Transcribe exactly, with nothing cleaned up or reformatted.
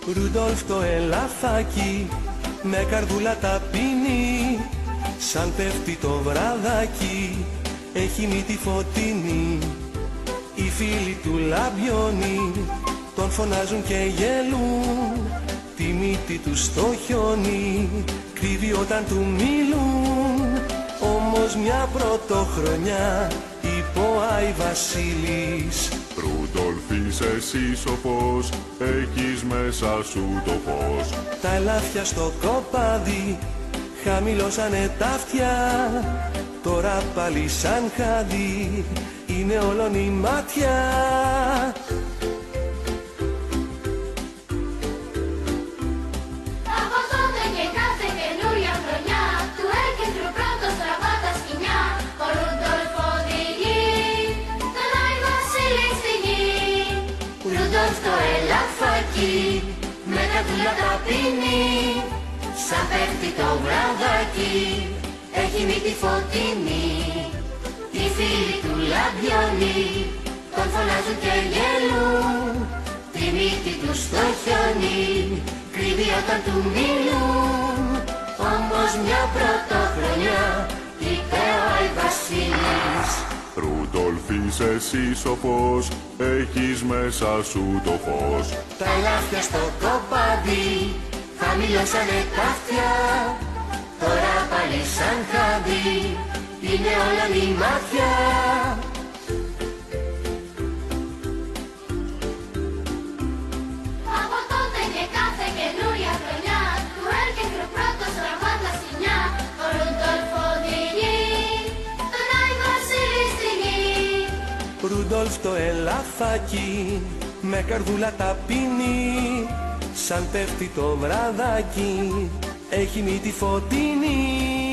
Ρούντολφ το ελαφάκι με καρδούλα ταπεινή, σαν πέφτει το βραδάκι έχει μύτη φωτεινή. Οι φίλοι του λαμπιώνει τον φωνάζουν και γελούν, τη μύτη του στο χιόνι κρύβει όταν του μιλούν. Όμως μια πρωτοχρονιά είπε ο Άι Βασίλης, Ρούντολφ είσαι εσύ σοφός, έχεις μέσα σου το φως. τα ελάφια στο κοπάδι χαμηλώσανε τα αυτιά, τώρα πάλι σαν χάδι είναι όλον η μάτια. Από τότε και κάθε καινούρια χρονιά του έρκεντρου πρώτος τραβά τα σκοινιά. Ο Ρούντολφ οδηγεί τον Άι Βασίλη στη γη. Ρούντολφ το ελαφάκι με καρδούλα ταπεινή, σαν πέφτει το βραδάκι έχει μύτη φωτεινή. Οι φίλοι του λαμπιώνει τον φωνάζουν και γελούν, τη μύτη του στο χιόνι κρύβει όταν του μιλούν. Όμως μια πρωτοχρονιά είπε ο Άι Βασίλης, Ρούντολφ είσαι εσύ σοφός, έχεις μέσα σου το φως. Τα ελάφια στο κοπάδι χαμηλώσανε τα αυτιά, τώρα πάλι σαν χάδι είναι όλα η μάτια. Από τότε και κάθε καινούρια χρονιά του έρκεντρου πρώτος τραβά τα σκοινιά. Ο Ρούντολφ οδηγεί τον Άι Βασίλη στη γη. Ρούντολφ το ελαφάκι με καρδούλα ταπεινή, σαν πέφτει το βραδάκι έχει μύτη φωτεινή.